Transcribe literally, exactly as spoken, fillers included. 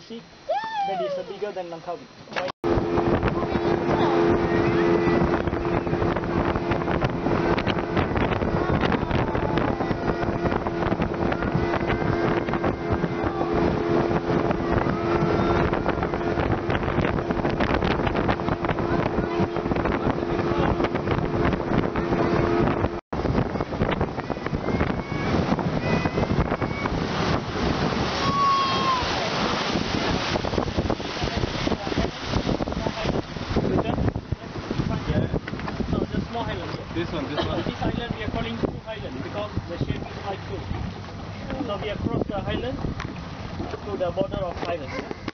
see, that is uh, bigger than Langkawi. Right? This one, this one. This island we are calling two highlands because the shape is like two. So we have crossed the highland to the border of highland.